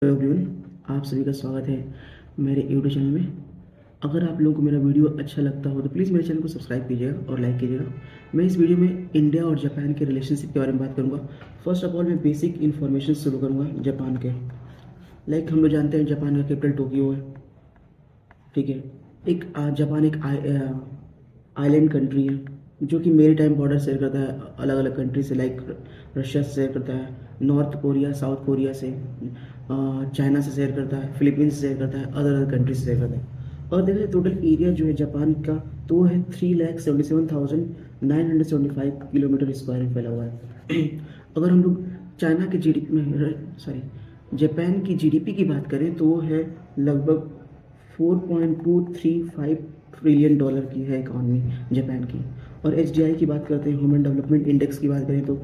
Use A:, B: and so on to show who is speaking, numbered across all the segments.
A: Everyone, आप सभी का स्वागत है मेरे यूट्यूब चैनल में। अगर आप लोगों को मेरा वीडियो अच्छा लगता हो तो प्लीज़ मेरे चैनल को सब्सक्राइब कीजिएगा और लाइक कीजिएगा। मैं इस वीडियो में इंडिया और जापान के रिलेशनशिप के बारे में बात करूंगा। फर्स्ट ऑफ ऑल मैं बेसिक इन्फॉर्मेशन शुरू करूंगा जापान के। हम लोग जानते हैं जापान का कैपिटल टोक्यो है, ठीक है। जापान एक आइलैंड कंट्री है जो कि मेरी टाइम बॉर्डर शेयर करता है अलग अलग कंट्री से, लाइक रशिया से शेयर करता है, नॉर्थ कोरिया, साउथ कोरिया से, चाइना से शेयर करता है, फिलीपींस से शेयर करता है, अदर अदर कंट्री से शेयर करता है। और देखा जाए टोटल एरिया जो है जापान का तो वो है 3,77,975 किलोमीटर स्क्वायर में फैला हुआ है। अगर हम लोग चाइना के जीडीपी में जापान की जीडीपी की बात करें तो वो है लगभग 4.235 ट्रिलियन डॉलर की है इकॉनमी जापान की। और एचडीआई की बात करते हैं, ह्यूमन डेवलपमेंट इंडेक्स की बात करें तो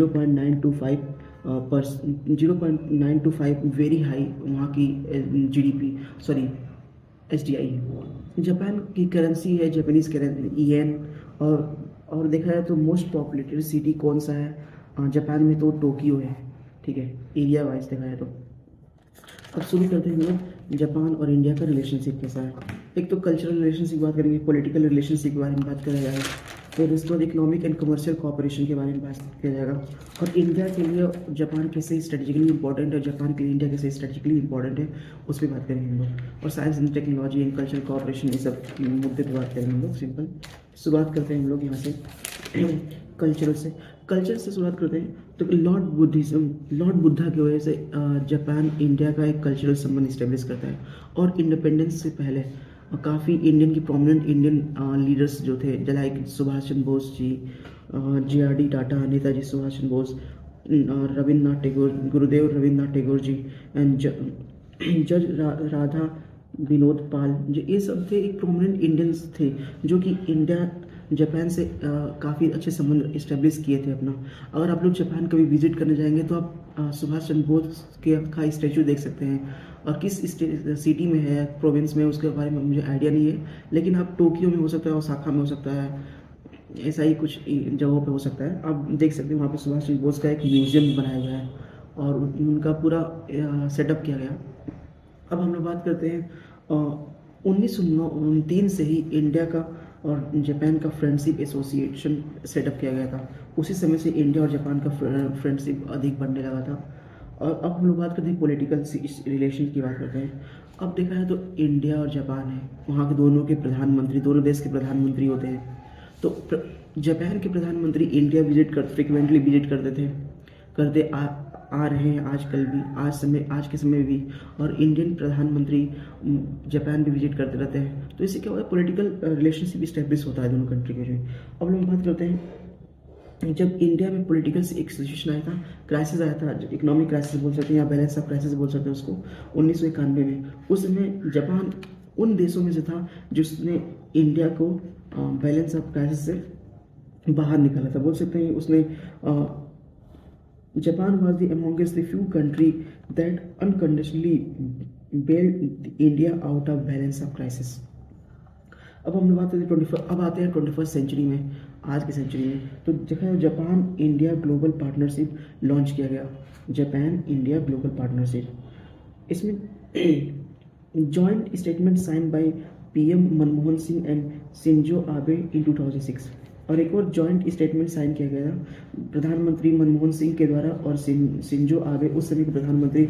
A: 0.925 वेरी हाई वहाँ की जीडीपी एचडीआई है। जापान की करेंसी है जापानीज करेंसी येन। और देखा जाए तो मोस्ट पॉपुलेटेड सिटी कौन सा है जापान में, तो टोक्यो है, ठीक है, एरिया वाइज देखा जाए तो। अब शुरू करते हैं हम लोग जापान और इंडिया का रिलेशनशिप कैसा है। एक तो कल्चरल रिलेशनशिप की बात करेंगे, पॉलिटिकल रिलेशनशिप के बारे में बात किया जाएगा, फिर उसके बाद इकोनॉमिक एंड कमर्शियल कोऑपरेशन के बारे में बात किया जाएगा, और इंडिया के लिए जापान कैसे स्ट्रेटेजिकली इंपॉर्टेंट है, जापान के लिए इंडिया कैसे स्ट्रेटेजिकली इंपॉर्टेंट है, उस पर बात करेंगे हम लोग। और science and technology and cultural cooperation, ये सब मुद्दे पर बात करेंगे हम लोग। सिंपल शुरुआत करते हैं हम लोग यहाँ से कल्चर से शुरुआत करते हैं। तो लॉर्ड बुद्धा की वजह से जापान इंडिया का एक कल्चरल संबंध इस्टेब्लिश करता है। और इंडिपेंडेंस से पहले काफ़ी इंडियन की प्रोमिनेंट इंडियन लीडर्स जो थे, like Subhash Chandra Bose ji, JRD Tata, Netaji Subhash Chandra Bose, Rabindranath Tagore, Gurudev Rabindranath Tagore ji, and जज राधा विनोद पाल जो ये सब थे, एक प्रोमिनेंट इंडियंस थे जो कि इंडिया जापान से काफ़ी अच्छे संबंध इस्टेब्लिश किए थे अपना। अगर आप लोग जापान कभी विजिट करने जाएंगे तो आप सुभाष चंद्र बोस का स्टैचू देख सकते हैं। और किस सिटी में है, प्रोविंस में, उसके बारे में मुझे आइडिया नहीं है, लेकिन आप टोक्यो में हो सकता है, ओसाका में हो सकता है, ऐसा ही कुछ जगहों पे हो सकता है। आप देख सकते हैं वहाँ पे सुभाष चंद्र बोस का एक म्यूजियम बनाया गया है और उनका पूरा सेटअप किया गया। अब हम लोग बात करते हैं 1929 से ही इंडिया का और जापान का फ्रेंडशिप एसोसिएशन सेटअप किया गया था। उसी समय से इंडिया और जापान का फ्रेंडशिप अधिक बढ़ने लगा था। और अब हम लोग बात करते हैं पॉलिटिकल रिलेशन की बात करते हैं। अब देखा जाए तो इंडिया और जापान है, वहाँ के दोनों के प्रधानमंत्री, दोनों देश के प्रधानमंत्री होते हैं। तो जापान के प्रधानमंत्री इंडिया फ्रिक्वेंटली विजिट करते आ रहे हैं आजकल भी, आज के समय भी। और इंडियन प्रधानमंत्री जापान भी विजिट करते रहते हैं। तो इससे क्या होता है, पॉलिटिकल रिलेशनशिप इस्टेब्लिश होता है दोनों कंट्री के लिए। अब लोग बात करते हैं जब इंडिया में पॉलिटिकल एक सिचुएशन आया था, क्राइसिस आया था, इकोनॉमिक क्राइसिस बोल सकते हैं या बैलेंस ऑफ क्राइसिस बोल सकते हैं उसको, 1991 में। उस समय जापान उन देशों में से था जिसने इंडिया को बैलेंस ऑफ क्राइसिस से बाहर निकाला था, बोल सकते हैं। उसने Japan was the amongst the few country that unconditionally bailed India out of balance of crisis। अब हम लोग बात करते हैं अब आते हैं 21st सेंचुरी में, आज की सेंचुरी में। तो देखा Japan India global partnership launch किया गया, जापान इंडिया ग्लोबल पार्टनरशिप। इसमें joint statement sign by PM Manmohan Singh and Shinzo Abe in 2006। और एक और जॉइंट स्टेटमेंट साइन किया गया था प्रधानमंत्री मनमोहन सिंह के द्वारा और शिंजो आबे, उस समय के प्रधानमंत्री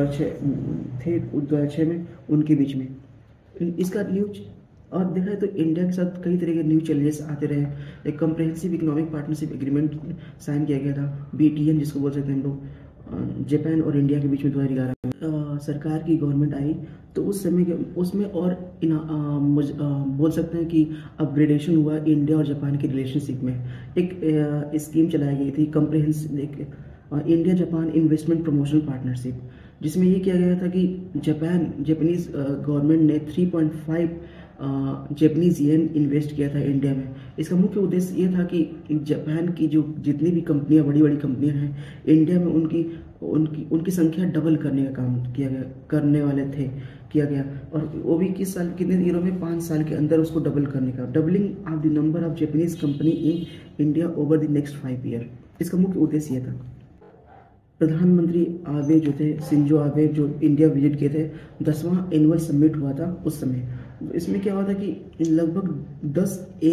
A: 2006 में, उनके बीच में। इसका न्यूज और देखा जाए तो इंडिया के साथ कई तरह के न्यू चैलेंजेस आते रहे। एक comprehensive economic partnership agreement sign किया गया था, BTN जिसको बोल सकते हैं हम लोग, जापान और इंडिया के बीच में 2011 में। सरकार की गवर्नमेंट आई तो उस समय के उसमें और बोल सकते हैं कि अपग्रेडेशन हुआ इंडिया और जापान के रिलेशनशिप में। एक स्कीम चलाई गई थी comprehensive India Japan investment promotion partnership, जिसमें ये किया गया था कि जापानीज गवर्नमेंट ने 3.5 जापानीज येन इन्वेस्ट किया था इंडिया में। इसका मुख्य उद्देश्य ये था कि जापान की जो जितनी भी कंपनियां, बड़ी बड़ी कंपनियां हैं इंडिया में, उनकी संख्या डबल करने का काम किया गया। और वो भी किस साल, कितने ईयरों में, 5 साल के अंदर उसको डबल करने का, doubling of the number of Japanese company in India over the next 5 year. इसका मुख्य उद्देश्य ये था। प्रधानमंत्री आबे जो थे, शिंजो आबे, जो इंडिया विजिट किए थे, 10वां एनुअल समिट हुआ था उस समय। इसमें क्या हुआ था कि लगभग 10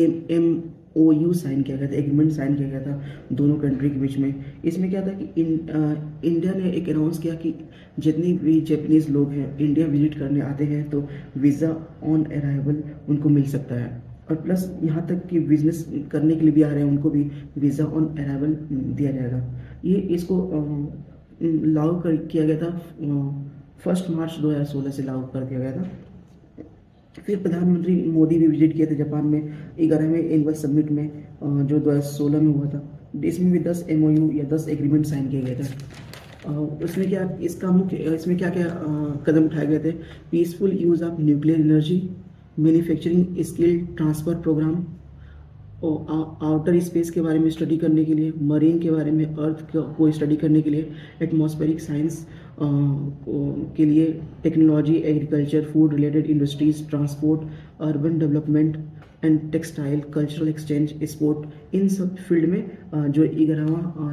A: MOU साइन किया गया था, एग्रीमेंट साइन किया गया था दोनों कंट्री के बीच में। इसमें क्या था कि इंडिया ने एक अनाउंस किया कि जितने भी जापानीज़ लोग हैं इंडिया विजिट करने आते हैं तो वीज़ा ऑन अराइवल उनको मिल सकता है, और प्लस यहाँ तक कि बिजनेस करने के लिए भी आ रहे हैं उनको भी वीज़ा ऑन अराइवल दिया जाएगा। ये इसको लागू कर किया गया था 1 मार्च 2016 से लागू कर दिया गया था। फिर प्रधानमंत्री मोदी भी विजिट किए थे जापान में 11वें एनुअल समिट में, जो 2016 में हुआ था। इसमें भी 10 MOU या 10 एग्रीमेंट साइन किए गए थे। उसमें क्या इसका मुख्य इसमें क्या क्या कदम उठाए गए थे? Peaceful use of nuclear energy, manufacturing skill transfer programme, outer space के बारे में स्टडी करने के लिए, मरीन के बारे में, अर्थ को स्टडी करने के लिए, एटमॉस्फेरिक साइंस के लिए, technology, agriculture, food related industries, transport, urban development and textile, cultural exchange, sport, इन सब फील्ड में जो 11वां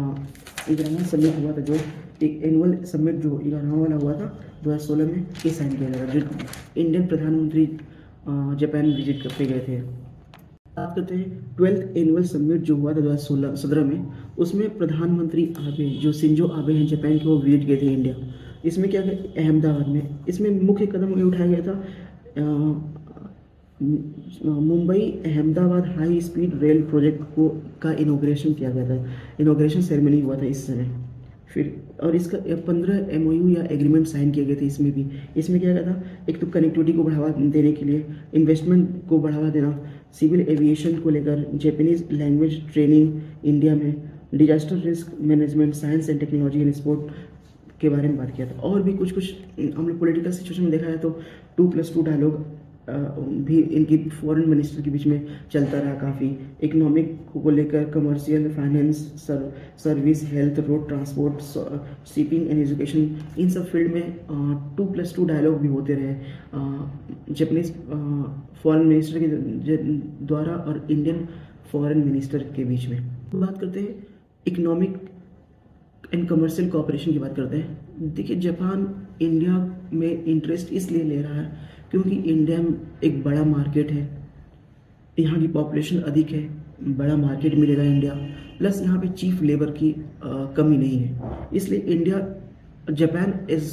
A: समिट हुआ था, जो एक एनुअल समिट जो 11वां वाला हुआ था 2016 में, ये साइन किया गया था, जो इंडियन प्रधानमंत्री जापान विजिट करते गए थे। बात करते हैं 12th एनुअल समिट जो हुआ था 2017 में, उसमें प्रधानमंत्री आबे, जो शिंजो आबे हैं जापान के, वो विजिट किए थे इंडिया। इसमें क्या किया? अहमदाबाद में इसमें मुख्य कदम ये उठाया गया था, Mumbai Ahmedabad high speed rail project का इनॉग्रेशन किया गया था, इनॉग्रेशन सेरेमनी हुआ था इस समय। फिर और इसका 15 MOU या एग्रीमेंट साइन किए गए थे इसमें भी। इसमें क्या गया था? एक तो कनेक्टिविटी को बढ़ावा देने के लिए, इन्वेस्टमेंट को बढ़ावा देना, सिविल एविएशन को लेकर, जापानीज लैंग्वेज ट्रेनिंग इंडिया में, disaster risk management, science and technology and sport के बारे में बात किया था। और भी कुछ हम लोग पॉलिटिकल सिचुएशन में देखा है तो 2+2 डायलॉग भी इनकी फॉरेन मिनिस्टर के बीच में चलता रहा काफ़ी। इकोनॉमिक को लेकर, commercial, finance, service, health, road transport, shipping and education, इन सब फील्ड में 2+2 डायलॉग भी होते रहे जापानीज फॉरेन मिनिस्टर के द्वारा और इंडियन फॉरेन मिनिस्टर के बीच में। बात करते हैं इकोनॉमिक एंड कमर्शियल कोऑपरेशन की बात करते हैं। देखिए, जापान इंडिया में इंटरेस्ट इसलिए ले रहा है क्योंकि इंडिया में एक बड़ा मार्केट है, यहाँ की पॉपुलेशन अधिक है, बड़ा मार्केट मिलेगा इंडिया, प्लस यहाँ पे चीफ लेबर की कमी नहीं है। इसलिए India Japan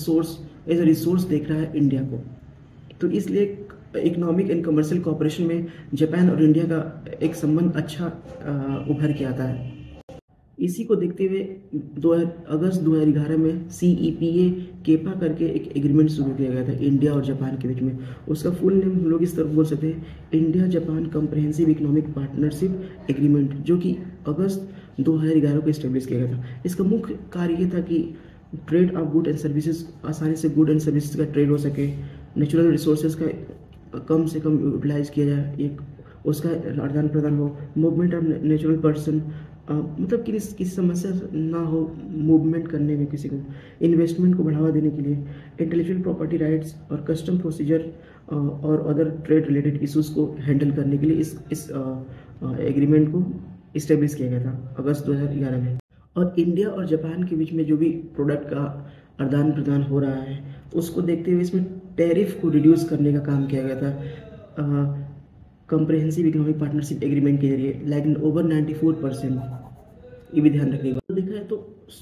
A: as a resource देख रहा है इंडिया को। तो इसलिए इकोनॉमिक एंड कमर्शियल कोऑपरेशन में जापान और इंडिया का एक संबंध अच्छा उभर के आता है। इसी को देखते हुए अगस्त 2011 में CEPA केपा करके एक एग्रीमेंट शुरू किया गया था इंडिया और जापान के बीच में। उसका फुल नेम हम लोग इस तरह बोल सकते हैं, India Japan comprehensive economic partnership agreement, जो कि अगस्त 2011 को इस्टेब्लिश किया गया था। इसका मुख्य कार्य ये था कि trade of good and services, आसानी से गुड एंड सर्विसेज का ट्रेड हो सके, नेचुरल रिसोर्सेज का कम से कम यूटिलाइज किया जाए, एक उसका आदान प्रदान हो, मूवमेंट ऑफ नेचुरल पर्सन, मतलब कि किसी समस्या ना हो मूवमेंट करने में किसी को, इन्वेस्टमेंट को बढ़ावा देने के लिए, इंटेलेक्चुअल प्रॉपर्टी राइट्स और कस्टम प्रोसीजर और अदर ट्रेड रिलेटेड इश्यूज को हैंडल करने के लिए इस एग्रीमेंट को इस्टेब्लिश किया गया था अगस्त 2011 में। और इंडिया और जापान के बीच में जो भी प्रोडक्ट का आदान प्रदान हो रहा है उसको देखते हुए इसमें टैरिफ को रिड्यूस करने का काम किया गया था कम्प्रहेंसिव इकोनॉमिक पार्टनरशिप एग्रीमेंट के जरिए, लाइक ओवर 94%। ये भी ध्यान रखिएगा। तो देखा है तो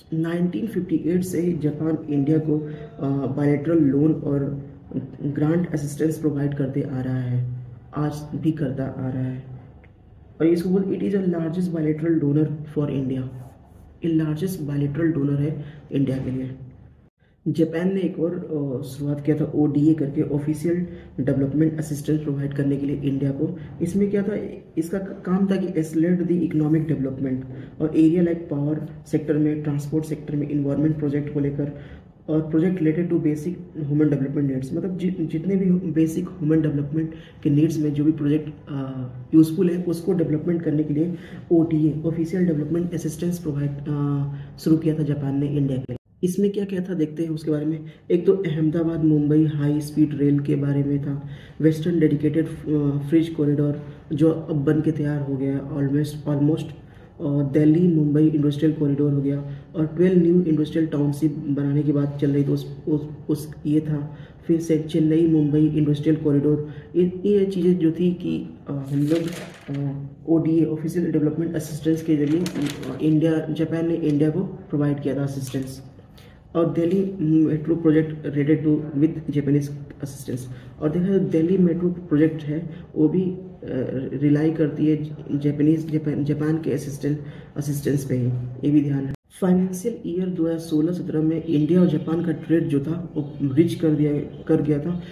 A: 1958 से ही जापान इंडिया को बायलैटरल लोन और ग्रांट असिस्टेंस प्रोवाइड करते आ रहा है, आज भी करता आ रहा है। और इसको बोल it is a largest bilateral donor for India, ये लार्जेस्ट बायलैटरल डोनर है इंडिया के लिए। जापान ने एक और शुरुआत किया था ODA करके, ऑफिशियल डेवलपमेंट असिस्टेंस प्रोवाइड करने के लिए इंडिया को। इसमें क्या था, इसका काम था कि एक्सेलरेट द इकोनॉमिक डेवलपमेंट और एरिया लाइक पावर सेक्टर में, ट्रांसपोर्ट सेक्टर में, इन्वायरमेंट प्रोजेक्ट को लेकर और project related to basic human development needs, मतलब जितने भी बेसिक ह्यूमन डेवलपमेंट के नीड्स में जो भी प्रोजेक्ट यूजफुल है उसको डेवलपमेंट करने के लिए ODA, official development assistance provide शुरू किया था जापान ने इंडिया के लिए। इसमें क्या क्या था देखते हैं उसके बारे में। एक तो Ahmedabad Mumbai high speed rail के बारे में था, वेस्टर्न डेडिकेटेड फ्रिज कॉरिडोर जो अब बन के तैयार हो गया ऑलमोस्ट, और दिल्ली मुंबई इंडस्ट्रियल कॉरिडोर हो गया, और 12 न्यू इंडस्ट्रियल टाउनशिप बनाने की बात चल रही, तो उस ये था। फिर से चेन्नई मुंबई इंडस्ट्रियल कॉरिडोर, ये चीज़ें जो थी कि हम लोग ODA ऑफिशियल डेवलपमेंट असिस्टेंस के जरिए जापान ने इंडिया को प्रोवाइड किया था असिस्टेंस। और Delhi metro project related to with Japanese assistance. और देखा जाए दिल्ली मेट्रो प्रोजेक्ट है वो भी रिलाई करती है जापान के असिस्टेंस पे ही, ये भी ध्यान है। फाइनेंशियल ईयर 2016-17 में इंडिया और जापान का ट्रेड जो था वो रिच कर गया था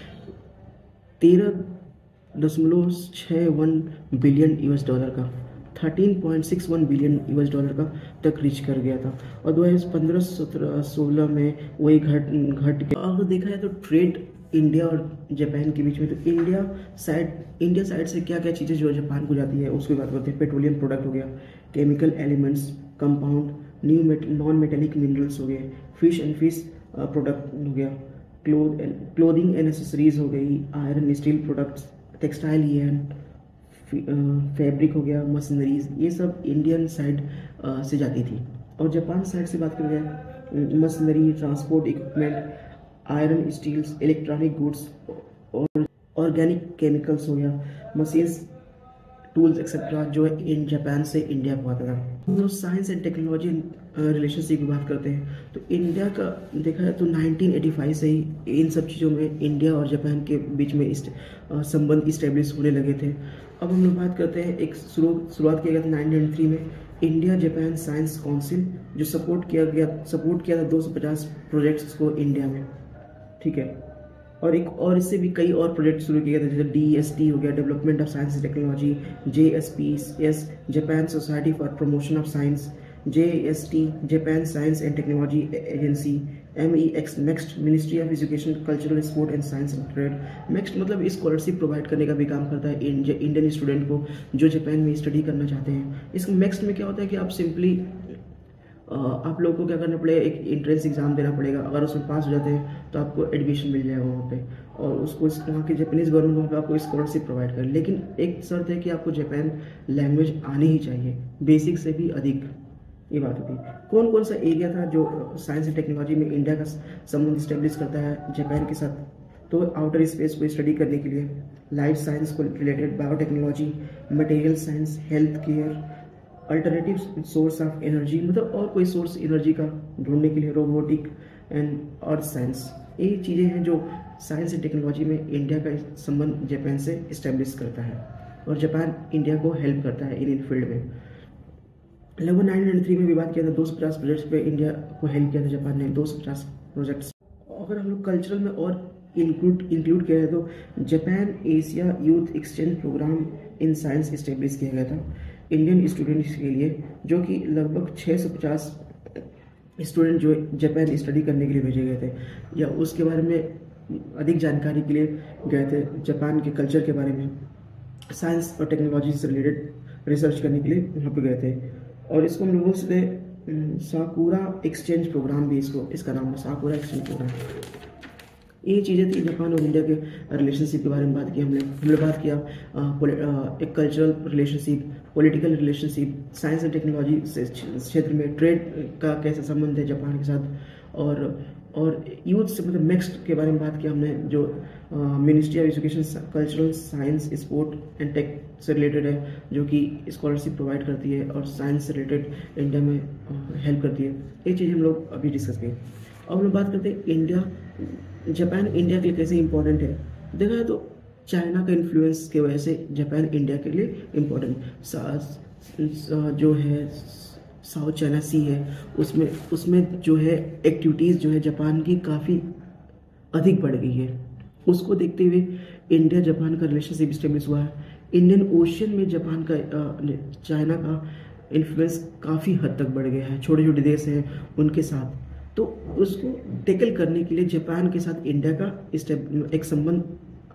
A: 13.61 बिलियन US डॉलर का, 13.61 बिलियन US डॉलर का तक रीच कर गया था। और 2015-16 में वही घट गया। अगर देखा जाए तो ट्रेड इंडिया और जापान के बीच में, तो इंडिया साइड से क्या क्या चीज़ें जो जापान को जाती है उसकी बात करते हैं। पेट्रोलियम प्रोडक्ट हो गया, chemical elements, compound, non metallic minerals हो गए, फिश प्रोडक्ट हो गया, क्लोथिंग एंड एसेसरीज हो गई, iron steel products, textile fabric हो गया, मशीनरीज, ये सब इंडियन साइड से जाती थी। और जापान साइड से बात करें machinery, transport equipment, iron steels, electronic goods और ऑर्गेनिक केमिकल्स हो गया, मशीन्स, टूल्स एक्सेट्रा जो है इन जापान से इंडिया को आता था। हम लोग साइंस एंड टेक्नोलॉजी रिलेशनशिप की बात करते हैं, तो इंडिया का देखा जाए तो 1985 से ही इन सब चीज़ों में इंडिया और जापान के बीच में संबंध इस्टेब्लिश होने लगे थे। अब हम लोग बात करते हैं, एक शुरुआत किया गया था 1993 में इंडिया जापान साइंस काउंसिल, जो सपोर्ट किया था 250 प्रोजेक्ट्स को इंडिया में, ठीक है। और इससे भी कई और प्रोजेक्ट शुरू किए गए थे, जैसे DST हो गया, development of science and technology, JSPS Japan society for promotion of science, JST Japan science and technology agency, MEX next ministry of education cultural sport and science and trade. Next मतलब scholarship provide करने का भी काम करता है Indian student को जो Japan में स्टडी करना चाहते हैं। इस नेक्स्ट में क्या होता है कि आप सिंपली आप लोगों को क्या करना पड़ेगा, एक एंट्रेंस एग्जाम देना पड़ेगा। अगर उसमें पास हो जाते हैं तो आपको एडमिशन मिल जाएगा वहाँ पे, और उसको वहाँ की जापानीज गवर्नमेंट वहाँ पे आपको स्कॉलरशिप प्रोवाइड करे। लेकिन एक शर्त है कि आपको जापान लैंग्वेज आनी ही चाहिए, बेसिक से भी अधिक, ये बात होती है। कौन कौन सा एरिया था जो साइंस एंड टेक्नोलॉजी में इंडिया का संबंध स्टेब्लिश करता है जापान के साथ, तो आउटर स्पेस को स्टडी करने के लिए, लाइफ साइंस को related, biotechnology, material science, health care, alternative source of energy, मतलब और कोई सोर्स एनर्जी का ढूंढने के लिए, रोबोटिक एंड अर्थ साइंस, ये चीज़ें हैं जो साइंस एंड टेक्नोलॉजी में इंडिया का संबंध जापान से इस्टेब्लिश करता है, और जापान इंडिया को हेल्प करता है इन फील्ड में। लगभग 1993 में भी बात किया था 250 प्रोजेक्ट्स पे इंडिया को हेल्प किया था जापान ने, 250 प्रोजेक्ट्स। अगर हम लोग कल्चरल में और इंक्लूड किया है तो Japan Asia youth exchange programme in science establish किया गया था इंडियन स्टूडेंट्स के लिए, जो कि लगभग 650 स्टूडेंट जो जापान स्टडी करने के लिए भेजे गए थे, या उसके बारे में अधिक जानकारी के लिए गए थे, जापान के कल्चर के बारे में, साइंस और टेक्नोलॉजी से रिलेटेड रिसर्च करने के लिए वहाँ पे गए थे। और इसको हम लोगों से साकुरा एक्सचेंज प्रोग्राम भी इसका नाम है, साकुरा एक्सचेंज प्रोग्राम। ये चीज़ें थी जापान और इंडिया के रिलेशनशिप के बारे में बात की हमने बात किया एक cultural relationship, political relationship, science and technology क्षेत्र में ट्रेड का कैसा संबंध है जापान के साथ, और यूथ से मतलब नेक्स्ट के बारे में बात किया हमने, जो ministry of education cultural science sport and tech से रिलेटेड है, जो कि स्कॉलरशिप प्रोवाइड करती है और साइंस से रिलेटेड इंडिया में हेल्प करती है। ये चीज़ हम लोग अभी डिस्कस किए। अब हम लोग बात करते हैं जापान इंडिया के लिए कैसे इंपॉर्टेंट है। देखा जाए तो चाइना का इन्फ्लुएंस की वजह से जापान इंडिया के लिए इम्पोर्टेंट, जो है साउथ चाइना सी है, उसमें जो है एक्टिविटीज़ जो है जापान की काफ़ी अधिक बढ़ गई है। उसको देखते हुए इंडिया जापान का रिलेशनशिप स्टेब्लिश हुआ है। इंडियन ओशन में जापान का चाइना का इन्फ्लुएंस काफ़ी हद तक बढ़ गया है, छोटे छोटे देश हैं उनके साथ, तो उसको टैकल करने के लिए जापान के साथ इंडिया का एक संबंध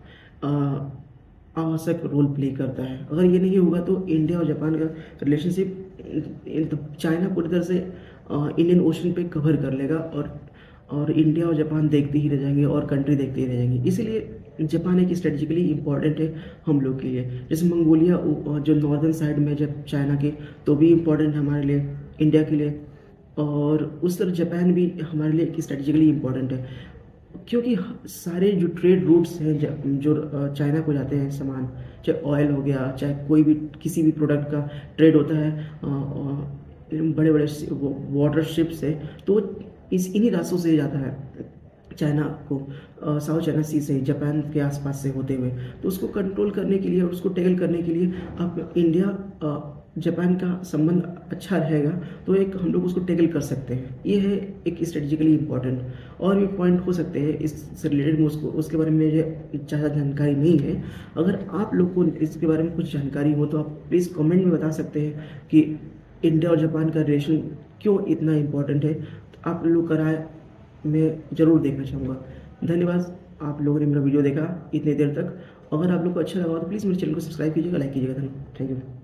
A: आवश्यक रोल प्ले करता है। अगर ये नहीं होगा तो इंडिया और जापान का रिलेशनशिप चाइना पूरी तरह से इंडियन ओशन पे कवर कर लेगा, और इंडिया और जापान देखते ही रह जाएंगे और कंट्री देखते ही रह जाएंगे। इसीलिए जापान एक स्ट्रेटेजिकली इम्पॉर्टेंट है हम लोग के लिए। जैसे मंगोलिया जो नॉर्दर्न साइड में जब चाइना के, तो भी इम्पॉर्टेंट है हमारे लिए, इंडिया के लिए। और उस तरह जापान भी हमारे लिए एक स्ट्रेटेजिकली इम्पॉर्टेंट है, क्योंकि सारे जो ट्रेड रूट्स हैं जो चाइना को जाते हैं सामान, चाहे ऑयल हो गया, चाहे कोई भी किसी भी प्रोडक्ट का ट्रेड होता है बड़े बड़े वाटर शिप से, तो इन्हीं रास्तों से जाता है चाइना को, साउथ चाइना सी से, जापान के आसपास से होते हुए। तो उसको कंट्रोल करने के लिए और उसको टैकल करने के लिए अब इंडिया जापान का संबंध अच्छा रहेगा, तो एक हम लोग उसको टैकल कर सकते हैं। ये है एक स्ट्रेटेजिकली इम्पॉर्टेंट। और भी पॉइंट हो सकते हैं इससे रिलेटेड, में उसके बारे में मुझे ज़्यादा जानकारी नहीं है। अगर आप लोग को इसके बारे में कुछ जानकारी हो तो आप प्लीज़ कमेंट में बता सकते हैं कि इंडिया और जापान का रिलेशन क्यों इतना इम्पोर्टेंट है। तो आप लोग का राय मैं ज़रूर देखना चाहूँगा। धन्यवाद आप लोगों ने मेरा वीडियो देखा इतनी देर तक। अगर आप लोग को अच्छा लगा तो प्लीज़ मेरे चैनल को सब्सक्राइब कीजिएगा, लाइक कीजिएगा। Thank you.